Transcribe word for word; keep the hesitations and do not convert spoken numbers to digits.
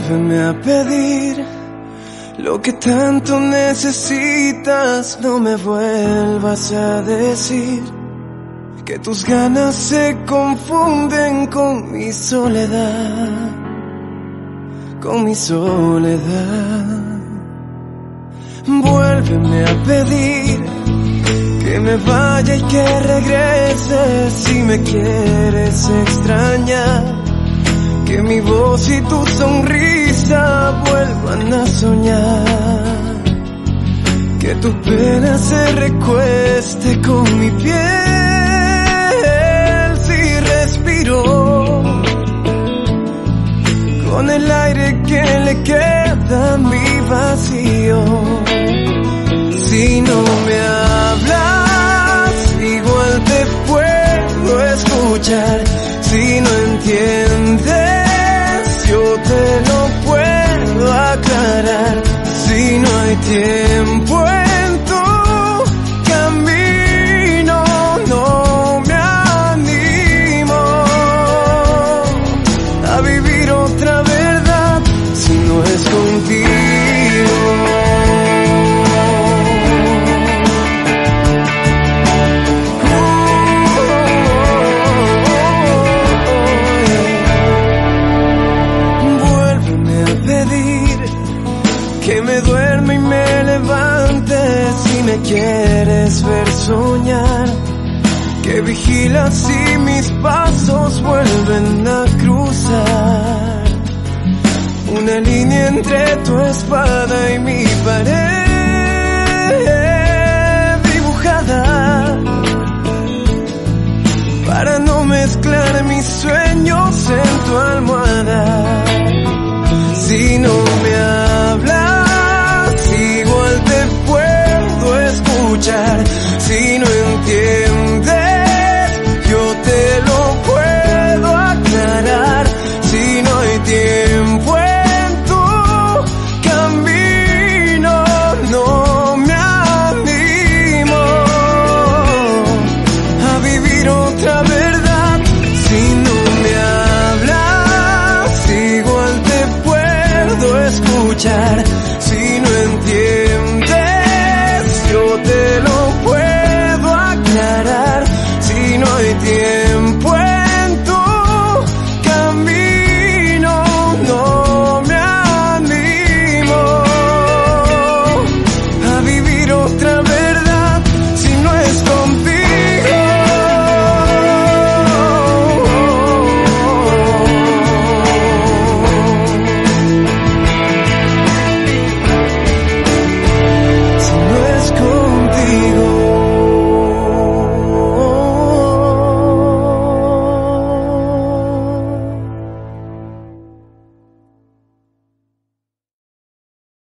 Vuélveme a pedir lo que tanto necesitas. No me vuelvas a decir que tus ganas se confunden con mi soledad, con mi soledad. Vuélveme a pedir que me vaya y que regrese si me quieres extrañar. Que mi voz y tu sonrisa vuelvan a soñar. Que tu pena se recueste con mi piel. Si respiro con el aire que le queda a mi vacío. Si no me hablas, igual te puedo escuchar. Si no entiendes, yo te lo puedo aclarar. Si no hay tiempo en tu camino, no me animo a vivir otra verdad si no es contigo. Que me duerme y me levante si me quieres ver soñar. Que vigilas si mis pasos vuelven a cruzar una línea entre tu espada y mi pared dibujada, para no mezclar mis sueños en tu almohada. Si no me hablas, igual te puedo escuchar. Si no entiendes, yo te lo puedo aclarar. Si no hay tiempo en tu camino, no me animo a vivir otra verdad. Si no me hablas, igual te puedo escuchar.